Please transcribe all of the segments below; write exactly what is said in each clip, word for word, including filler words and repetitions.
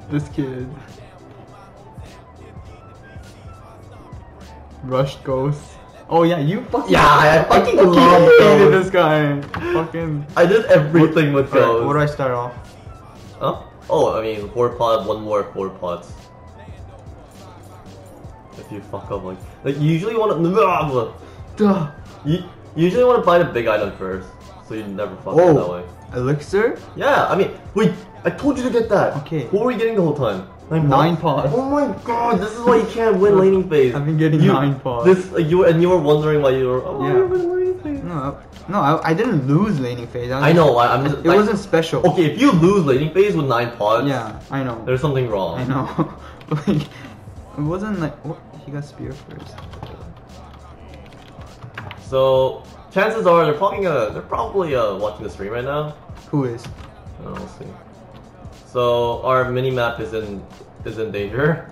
This kid. Rush Ghost. Oh yeah, you fucking. Yeah, I fucking love hated Ghost. this guy. Fucking. I did everything with Alright, Ghost. what do I start off? Huh? Oh, I mean, four pot, one more four pots. If you fuck up, like, like you usually want to. Duh. You you usually want to buy the big item first, so you never fuck Oh. up that way. Elixir? Yeah, I mean, wait, I told you to get that. Okay. What were you getting the whole time? Nine, Nine pots? pots. Oh my god, this is why you can't win laning phase. I've been getting you, nine pots. This like, you and you were wondering why you were. Oh, Yeah. you're winning laning phase. No, I, no, I, I didn't lose laning phase. I, was I know. just- I, I'm just. It like, wasn't special. Okay, if you lose laning phase with nine pots, Yeah, I know. there's something wrong. I know. But like, it wasn't like. What? He got spear first. So chances are they're probably gonna, they're probably uh, watching the stream right now. Who is? I don't know, we'll see. So our mini map is in is in danger.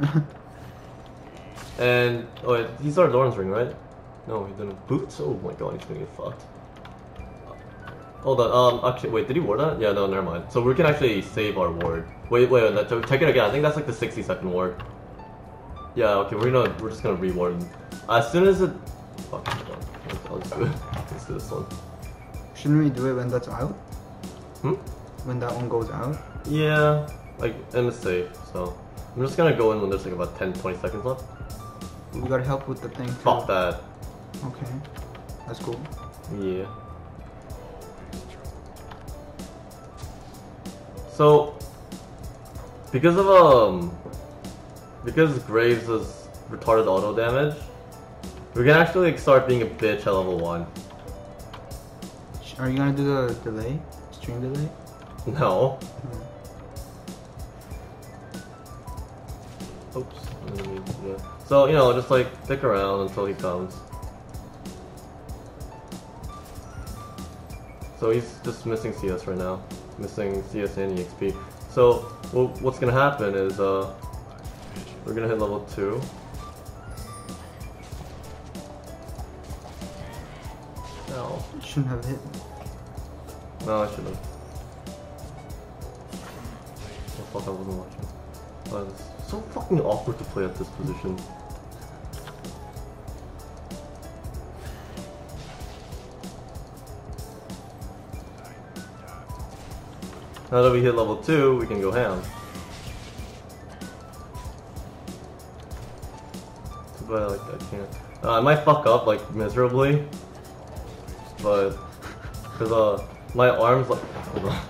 And oh, wait, he started Lauren's ring, right? No, he didn't. Boots? Oh my god, he's gonna get fucked. Hold on. Um, actually, wait, did he ward that? Yeah, no, never mind. So we can actually save our ward. Wait, wait, wait. Check it again. I think that's like the sixty second ward. Yeah. Okay, we're gonna we're just gonna reward him as soon as it. Fuck. Hold on. I'll just do it. Let's do this one. Shouldn't we do it when that's out? Hmm. When that one goes out? Yeah. Like, and it's safe. So I'm just gonna go in when there's like about ten, twenty seconds left. We gotta help with the thing too. Fuck that. Okay. That's cool. Yeah. So, because of um, because Graves is retarded auto damage, we can actually like, start being a bitch at level one. Sh- Are you gonna do the delay? Stream delay? No. Hmm. Oops. Yeah. So you know, just like stick around until he comes. So he's just missing C S right now, missing C S and E X P. So well, what's gonna happen is uh, we're gonna hit level two. No, You shouldn't have hit. no, I should have. Oh fuck, I wasn't watching. Oh, it's so fucking awkward to play at this position. Now that we hit level two, we can go ham. Too bad like I can't. Uh, I might fuck up like miserably, but because uh my arms like. Hold on.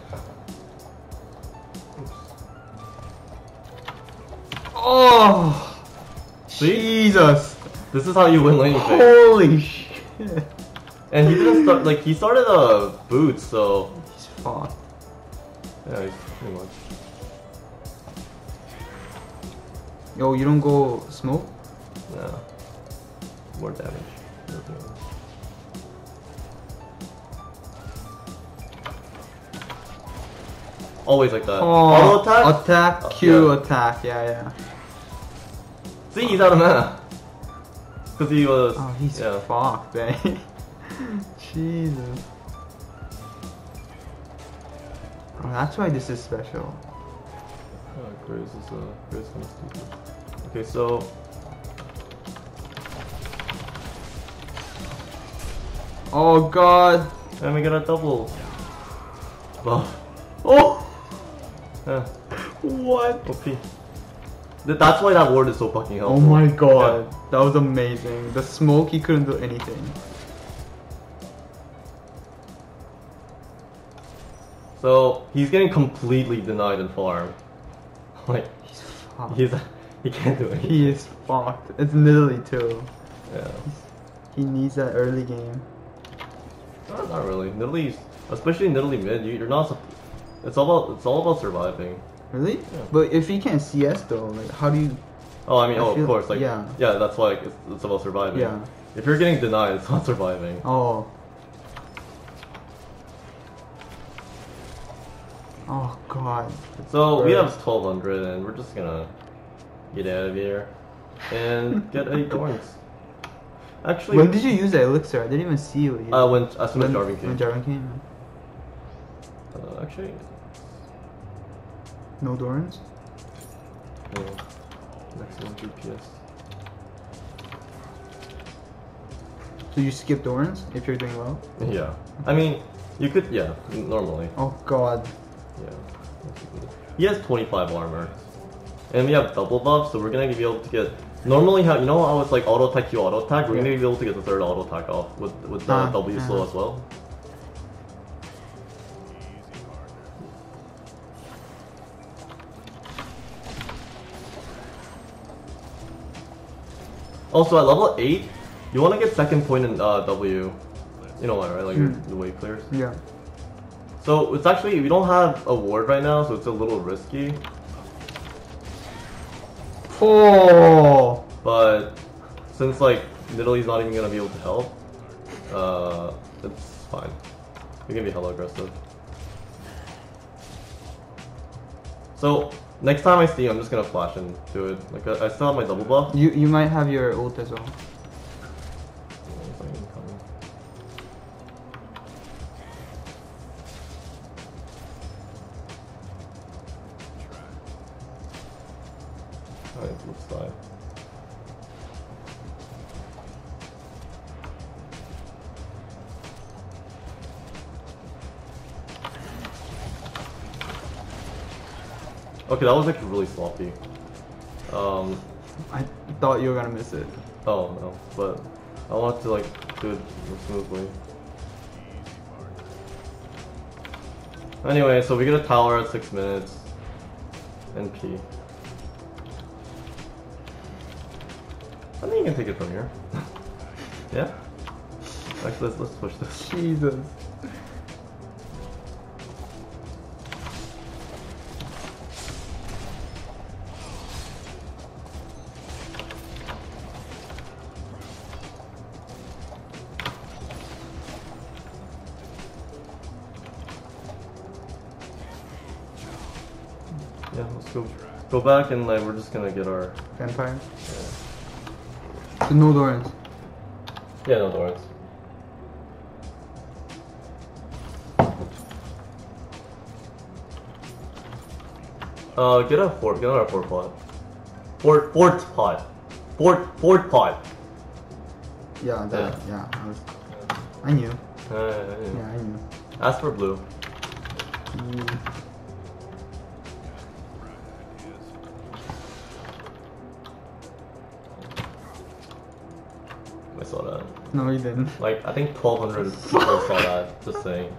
Oh! See? Jesus! This is how you win laning phase. Holy shit! And he didn't start like he started a uh, boots, so He's fucked. yeah, he's pretty much. Yo, you don't go smoke? Yeah. More damage. Nothing else. Always like that. Oh, Auto attack? Attack, Oh, Q yeah. attack, yeah, yeah. See, he's out of mana. Because he was. Oh, he's yeah. fucked, eh? Jesus. Oh, that's why this is special. Oh, Graves is uh, Graves kind of stupid. Okay, so. Oh god. And we got a double. Buff. Oh! Yeah. What? O P. Th- That's why that ward is so fucking helpful. Oh my god. That was amazing. The smoke, he couldn't do anything. So he's getting completely denied in farm. Like He's fucked. he's he can't do anything. He is fucked. It's Nidalee too. Yeah. He needs that early game. Not, not really. Nidalee, especially Nidalee mid, you, you're not. sup- It's all about it's all about surviving. Really? Yeah. But if he can't C S though, like how do you... Oh, I mean, I oh, feel- of course, like yeah. yeah, that's why it's, it's about surviving. Yeah. If you're getting denied, it's not surviving. Oh. Oh god. So we Right. have twelve hundred, and we're just gonna get out of here and get eight thorns. Actually, When did you use that elixir? I didn't even see you. uh, when as soon as when, Jarvan came. When Jarvan came? Uh, actually, No Dorans? Yeah. Maximum D P S. So you skip Dorans if you're doing well? Yeah. I mean, you could, yeah, normally. Oh god. Yeah. He has twenty-five armor. And we have double buff, so we're gonna be able to get... Normally, how you know how it's like auto attack, you auto attack? We're Yeah. gonna be able to get the third auto attack off with, with the Ah, W uh-huh. slow as well. Also, at level eight, you want to get second point in uh, W. You know why, right? Like Mm. your, the wave clears. Yeah. So it's actually, we don't have a ward right now, so it's a little risky. Oh. But since like Nidalee's not even gonna be able to help, uh, it's fine. We can be hella aggressive. So next time I see him, I'm just gonna flash into it. Like I, I still have my double buff. You you might have your ult as well. Alright, let's die. Okay, that was actually really sloppy. Um, I thought you were gonna miss it. oh no, but I want to like do it smoothly. Anyway, so we get a tower at six minutes. N P. I think you can take it from here. Yeah? Actually, let's, let's push this. Jesus. Yeah, let's go. Go back and like we're just gonna get our. Vampire. Yeah, So no Dorans. yeah no Dorans. Uh, get a fort. Get another fort pot. Fort fort pot. Fort fort pot. Yeah, that. Yeah. I, was, I knew. Uh, yeah. Yeah, I knew. Ask for blue. Mm. I saw that. No, you didn't. Like I think twelve hundred people saw that. Just saying.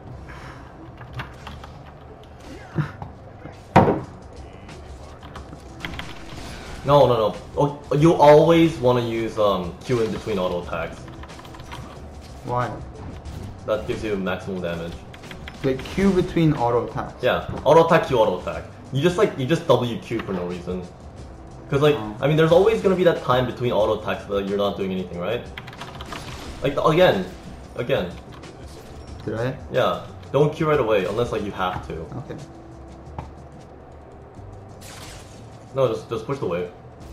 No, no, no. Oh, you always want to use um, Q in between auto attacks. Why? That gives you maximum damage. Like Q between auto attacks. Yeah, auto attack, Q auto attack. You just like you just W Q for no reason. Cause like Oh. I mean, there's always gonna be that time between auto attacks that you're not doing anything, right? Like again, again. Did I? Yeah, don't Q right away unless like you have to. Okay. No, just just push the wave.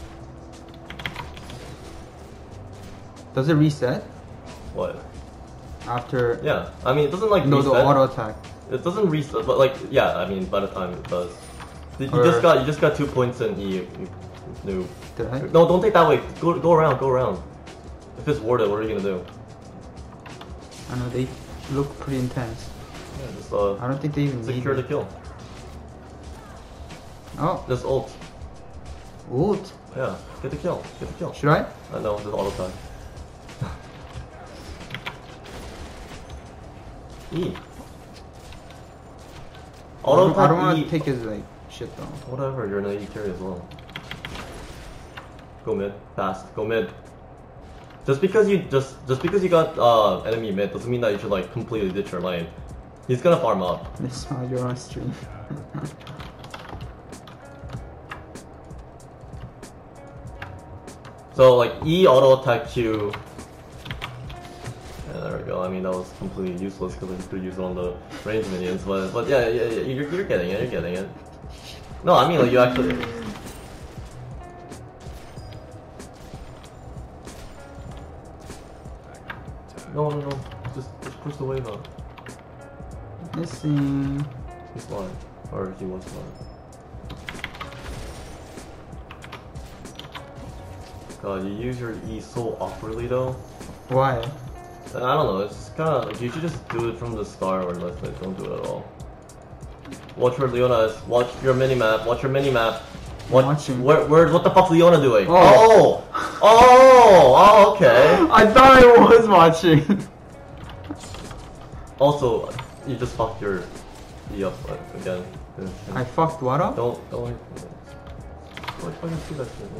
Does it reset What? after? Yeah, I mean it doesn't like No, the reset. auto attack. It doesn't reset, but like yeah, I mean by the time it does, you Or- just got you just got two points in E. You, no, Did I? no, don't take that way. Go go around, go around. If it's warded, what are you gonna do? I know they look pretty intense. Yeah, just uh, I don't think they even need secure the it. kill. Oh, Just ult. ult. Yeah, get the kill. Get the kill. Should I? Uh, no, just auto attack. E. I Auto don't, I don't attack want E. to take his like shit though. Whatever, you're an E carry as well. Go mid, fast. Go mid. Just because you just just because you got uh enemy mid doesn't mean that you should like completely ditch your lane. He's gonna farm up. This is how you're on stream. So like E auto attack Q. Yeah, there we go. I mean that was completely useless because I just could use it on the range minions, but but yeah, yeah, yeah you're, you're getting it. You're getting it. No, I mean like you actually. No, no, no. Just just push the wave up. Missing. He's lying, or he was lying. God, you use your E so awkwardly though. Why? I don't know, it's kind of like you should just do it from the start or let's like, don't do it at all. Watch where Leona is. Watch your mini map. Watch your mini map. What? Watching. Where? Where? What the fuck's Leona doing? Oh. Oh. Oh. Oh. Okay. I thought I was watching. Also, you just fucked your E up uh, again. I fucked what up? Don't. Don't. Why why you do that shit?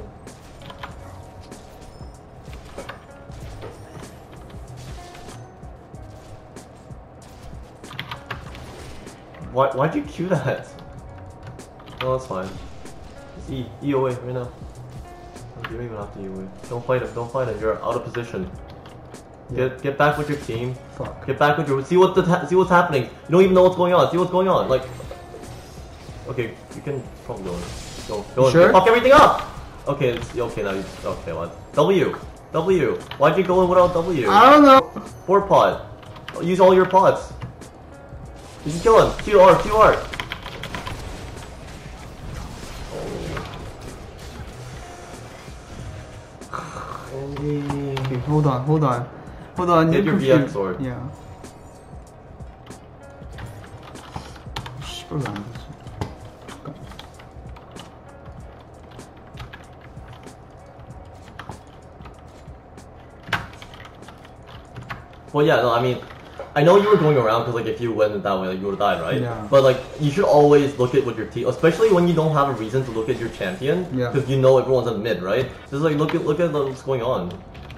Why, why'd you cue that? No, that's fine. Just E, E away right now. You don't even have to E away. Don't fight him, don't fight him, you're out of position. Get get back with your team. Fuck. Get back with your, see what the, see what's happening. You don't even know what's going on, see what's going on. Like, okay, you can probably go in. Go, go in. Sure? Fuck everything up! Okay, it's, okay now you, okay, what? W, W. Why'd you go in without W? I don't know. Four pod. Use all your pods. You can kill him. Q R, Q R. Okay, hold on, hold on. Hold on. Hit you're your V X confused. sword. Yeah. 씨발, 안 되지. Well, yeah, no, I mean, I know you were going around because, like, if you went that way, like, you would have died, right? Yeah. But, like, you should always look at what your team, especially when you don't have a reason to look at your champion. Yeah. Because you know everyone's in mid, right? Just, like, look at, look at what's going on.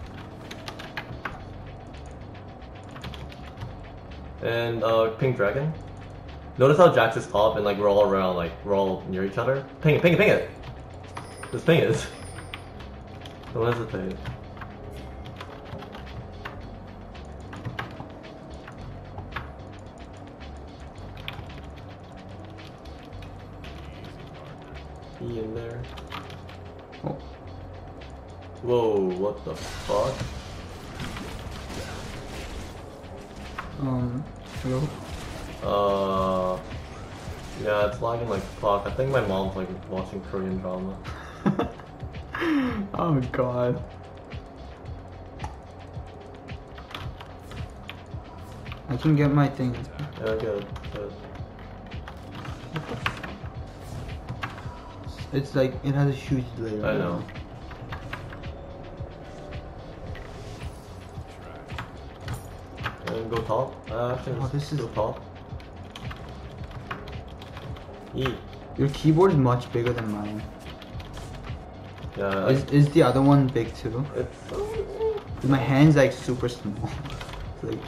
And, uh, Pink Dragon. Notice how Jax is top and, like, we're all around, like, we're all near each other. Ping it, ping it, ping it! Just ping it. Don't hesitate. E in there. Oh. Whoa, what the fuck? Um, hello? Uh, yeah, it's lagging like fuck. I think my mom's like watching Korean drama. Oh god. I can get my thing. Yeah, good, good. It's like, it has a huge delay. I know. And go top. Uh, actually, Oh, let's this is- go top. E. Your keyboard is much bigger than mine. Yeah. Is, is the other one big too? It's. My hand's like super small. It's like,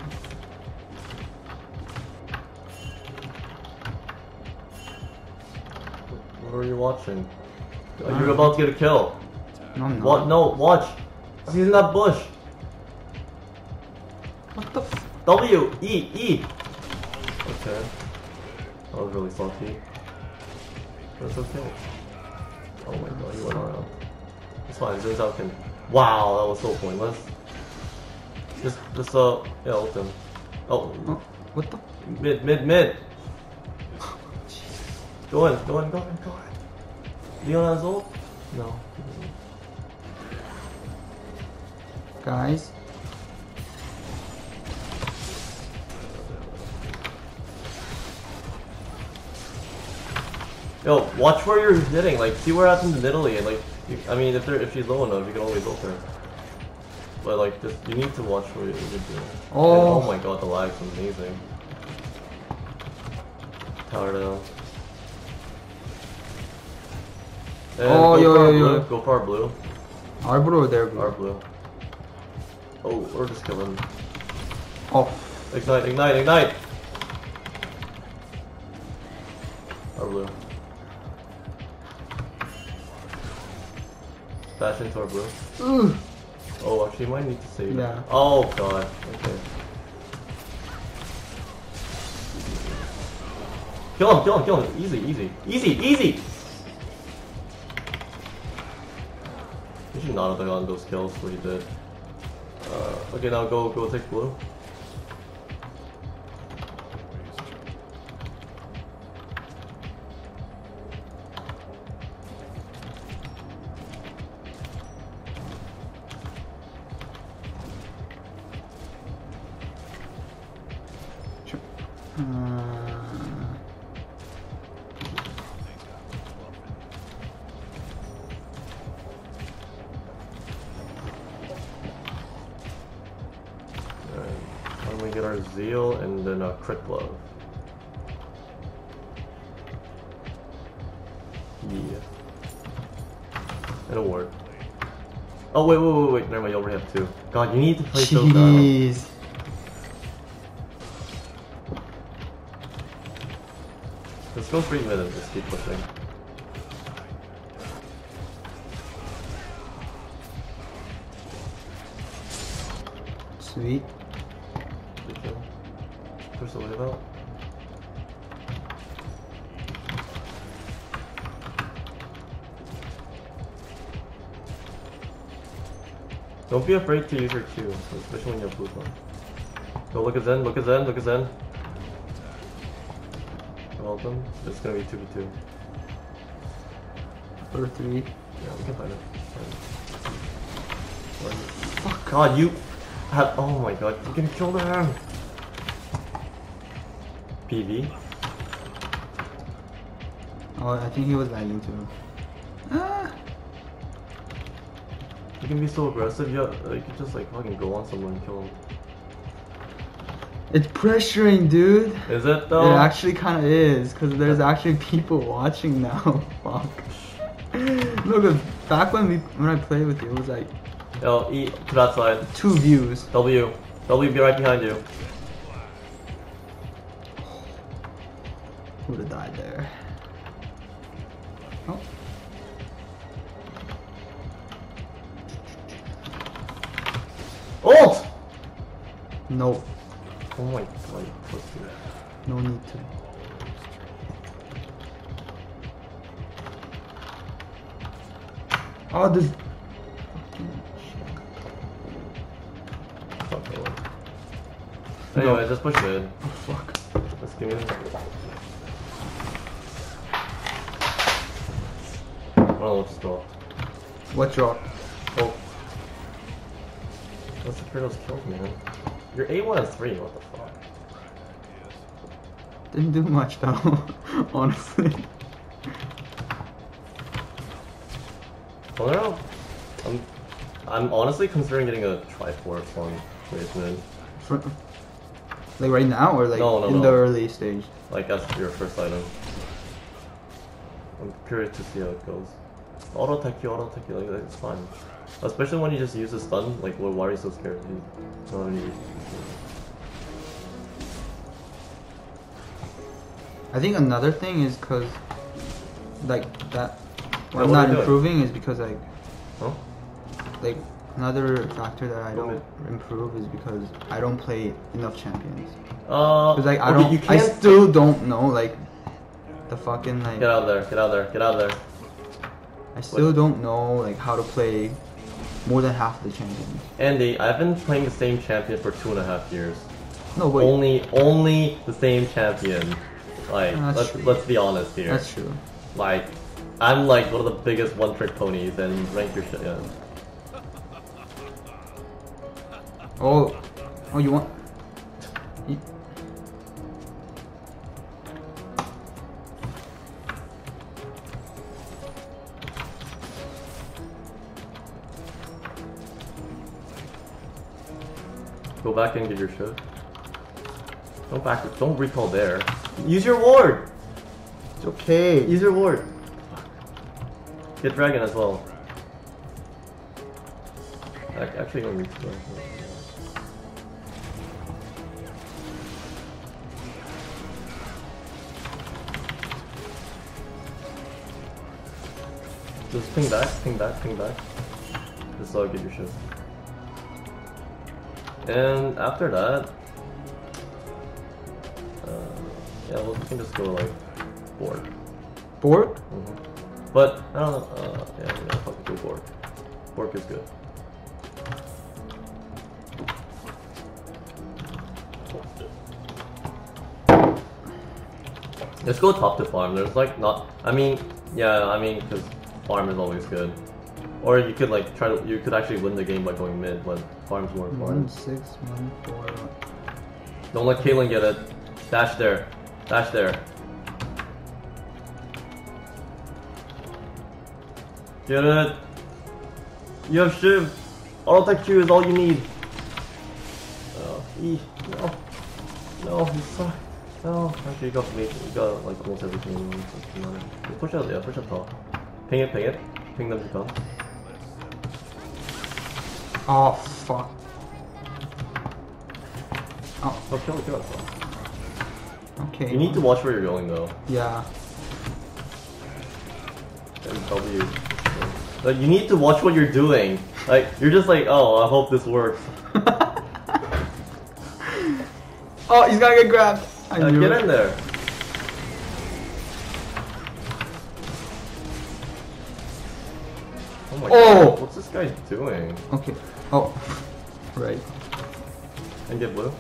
What are you watching? Oh, you're about to get a kill. no, I'm not. What? No, watch. He's in that bush. What the f- W, E, E. Okay. That was really salty. But it's okay. Oh my god, you went around. It's fine, Zin's out can. Wow, that was so pointless. Just, just, uh, yeah, ult him. Oh, Oh, what the? mid, mid, mid. Go in, go in, go in, go in. Leon has ult? No. Guys? Yo, watch where you're hitting. Like, see where it's in the middle and like, you, I mean, if they're if she's low enough, you can always ult her. But like, just you need to watch where you're doing. Oh. And, oh my god, the lag's amazing. Tower down. And Oh, go yo, for our yo, yo. blue. Go for our blue. Arbor or there, Our bro? blue. Oh, or just kill him. Oh. Ignite, ignite, ignite! Our blue. Dash into our blue. Ugh. Oh, actually, you might need to save. Yeah. Oh god. Okay. Kill him! Kill him! Kill him! Easy! Easy! Easy! Easy! You should not have gotten those kills. What you did. Uh, okay, now go go take blue. Uh, Alright, why don't we get our Zeal and then a Crit Glove? Yeah. And a ward. Oh wait, wait, wait, wait, never mind, you already have two. God, you need to play so bad. jeez. Let's go three mid and just keep pushing. Sweet. Good kill. Push the wave out. Don't be afraid to use your Q, especially when you have blue on. Go look at Zen, look at Zen, look at Zen. Help them. It's gonna be two v two. Or three. Yeah, we can find it. Find it. Fuck God, you have. Oh my God, you can kill them. P V. Oh, I think he was lagging too. Ah. You can be so aggressive. Yeah, you can just like fucking go on someone and kill them. It's pressuring, dude. Is it though? It actually kind of is, because there's actually people watching now. Fuck. Look, back when we when I played with you, it was like Yo, E to that side. two views. W. W be right behind you. Would have died there. Oh. Ult! No. Oh my God, you pussy. No need to. Oh, this. Fuck me. Anyway, just push mid. Oh, fuck. Let's give me this. I don't know what just dropped. What drop? Oh. Let's secure those kills, man. Your A one is three, what the fuck? Didn't do much though, honestly. Well, now, I'm, I'm honestly considering getting a Triforce on Raze mid. For, like right now or like No, no, in no. the early stage? Like, as your first item. I'm curious to see how it goes. Auto attack you, auto attack you, like, it's fine. Especially when you just use a stun, like, well, why are you so scared? You don't have any reason. I think another thing is because, like, that, Yeah, I'm what not are you doing? improving is because, like, Huh? like, another factor that I Go don't mid. improve is because I don't play enough champions. Uh, Because, like, I okay, don't, you I can't still don't know, like, the fucking, like, Get out of there, get out of there, get out of there. I still don't know, like, how to play more than half of the champions. Andy, I've been playing the same champion for two and a half years. No, but Only, only the same champion. Like, That's let's true. let's be honest here. that's true. Like, I'm like one of the biggest one-trick ponies, and rank your shit. Yeah. Oh, oh, you want? You, Go back and get your shit. Don't back. Don't recall there. Use your ward. it's okay. Use your ward. Get dragon as well. Ac- Actually, don't need to. Just ping back, ping back, ping back. Just so I get your shit. And after that, uh, yeah, well, we can just go like Borg. Borg? Mm-hmm. But I don't know. Uh, yeah, yeah, fuck go Borg. Borg is good. Let's go top to farm. There's like not. I mean, yeah. I mean, because farm is always good. Or you could like try to. You could actually win the game by going mid, but farm's more One important. six one four. Don't let Caitlyn get it. Dash there. Dash there. Get it. You have shiv. Auto attack Q is all you need. Oh, E. No. No, you suck. No. Actually, you got me. You got like almost everything. Just push out, yeah, push up top. Ping it, ping it. Ping them to come. Oh, fuck. Oh, Oh, kill it, kill it. okay. You need to watch where you're going though. Yeah. And W. Like, you need to watch what you're doing. Like, you're just like, oh, I hope this works. Oh, he's gonna get grabbed. I Yeah, knew get it. in there. Oh my Oh! god, what's this guy doing? Okay. Oh, right. And get blue? It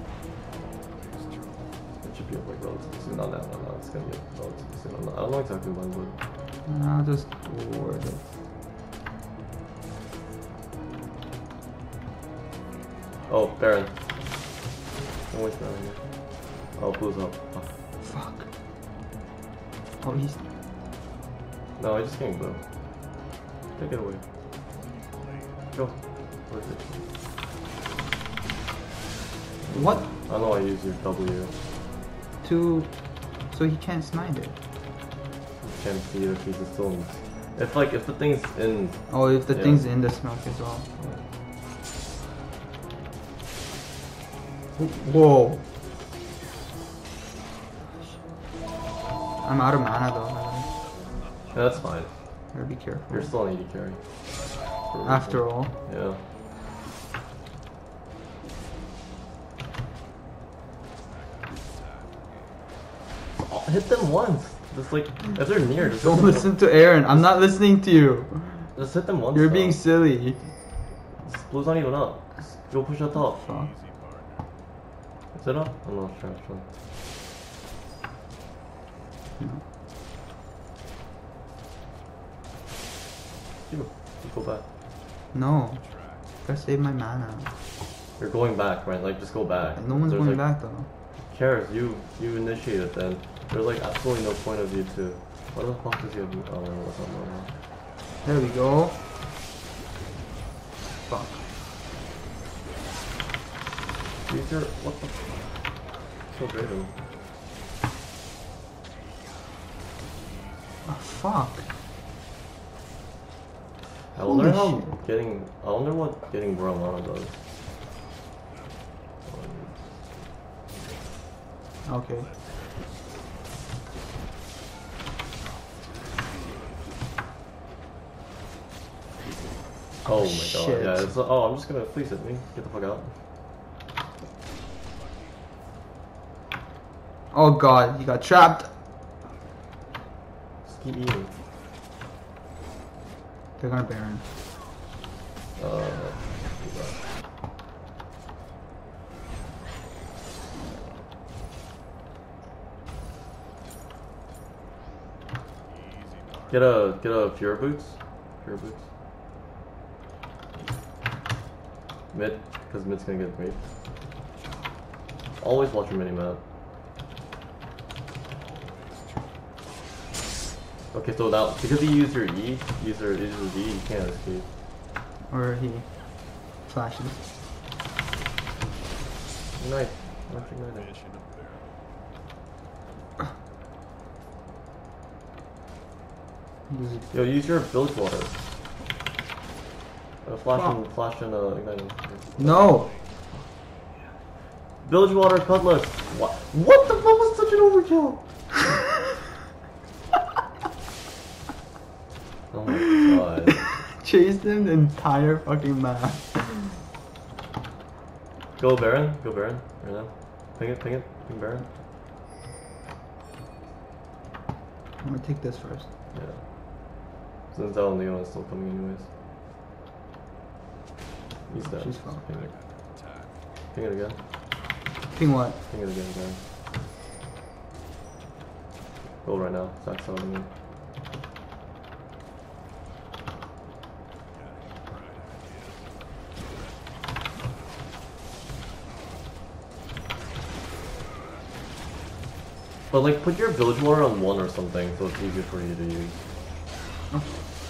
should be like relatively soon. No, no, no, no, it's gonna be relatively soon. I'm not, I don't know exactly when, but... I'll just ward it. Oh, Baron. Don't waste Baron here. Oh, blue's up. Oh. Fuck. Oh, he's. No, I just getting blue. Take it away. Go. Where is it? What? I don't know I use your W. To. So he can't smite it. You can't see it if he's still in. If like if the thing's in. Oh, if the Yeah. thing's in the smoke as well. Whoa. I'm out of mana though. Yeah, that's fine. Better be careful. You're still an eighty carry. For a reason. After all. Yeah. Oh, hit them once. Just like if they're near, just hit Don't them listen to Aaron. I'm not listening to you. Just hit them once. You're though. being silly. This blue's not even up. Just go push that top. Fuck. Is it up? I'm not sure actually. No. You, you go back. No. Gotta save my mana. You're going back, right? Like just go back. No one's There's, going like, back though. Who cares? You you initiate it then. There's like absolutely no point of you to. What the fuck does he have? Oh no, that's not normal. There we go. Fuck. Use your what the? So Draven. Oh, fuck. I wonder Holy how shit. getting. I wonder what getting Brahmana does. Okay. Oh my Shit. god, yeah, it's, oh, I'm just gonna, please hit me, get the fuck out. Oh god, he got trapped. Just keep eating. They're gonna Baron. Uh, Get a, get a Pure Boots. Pure Boots. Mid, because mid's gonna get raped. Always watch your mini-map. Okay, so now, because you use your E, use your, use your D, you can't escape. Or he flashes. Ignite. Watch Ignite. Use- Yo, use your Bilge Water. Uh, flash Fuck. and, flash and, uh, Ignite. No! Bilge Water Cutlass! What? What the fuck was such an overkill? Oh my god. Chased him the entire fucking map. Go Baron, go Baron, right now. Ping it, ping it, ping Baron. I'm gonna take this first. Yeah. Since Zell and Leon is still coming anyways. He's dead. She's Just fine. Ping it. Ping it again. Ping what? Ping it again, Baron. Go right now. Zach's out of me. But like, put your village water on one or something, so it's easier for you to use. Oh.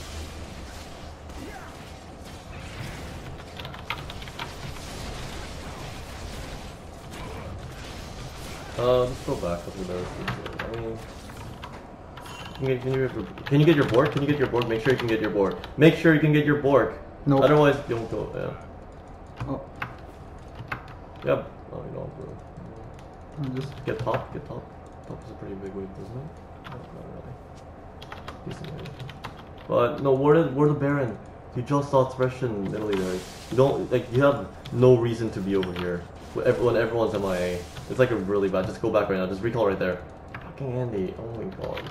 Uh, let's go back over there. I mean, can you, get, can, you, can you get your board? Can you get your board? Make sure you can get your board. Make sure you can get your board. No. Otherwise, you don't go. Yeah. Oh. Yep. No, you don't, bro. I'll just Get top. Get top. Top is a pretty big wave, isn't it? No, not really. Decent wave. But no, where the where the Baron? You just saw Thresh in Italy there. You don't like. You have no reason to be over here. When everyone, everyone's M I A. It's like a really bad. Just go back right now. Just recall right there. Fucking Andy. Oh my god.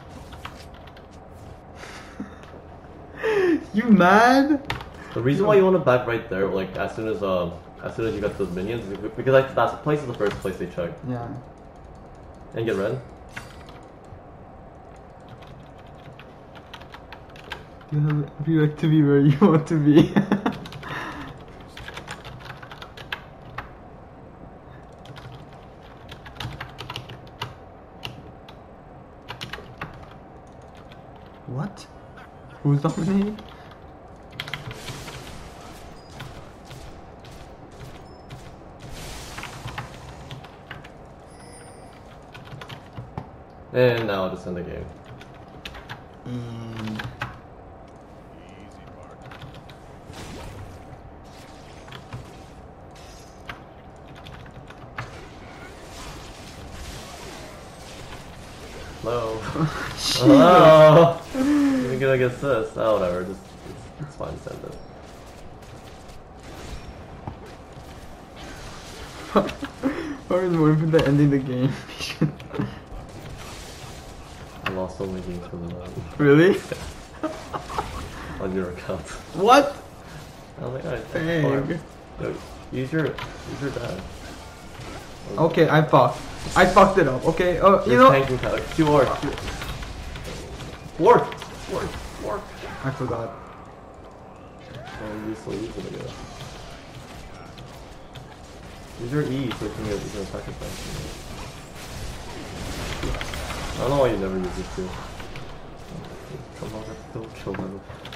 You mad? The reason why you want to back right there, like as soon as um, as soon as you got those minions, is because like that place is the first place they check. Yeah. And get red. You have you like to be where you want to be. What? Who's dominating? And now I'll just end the game. And Hello. Hello. You're gonna get this. Oh, whatever. Just it's, it's fine. Send it. Or is more than ending the game? I lost so many games from that. Really? On your account. What? I was like, alright, Dang. Yo, use your use your dad. Okay, I fucked. I fucked it up. Okay. Oh, you You're know. tanking power. Two hard. Work. Work. Work. I forgot. Oh, use the leads it again. Use your E so you can get you can attack it back. I don't know why you never use it too. Come on, don't kill them.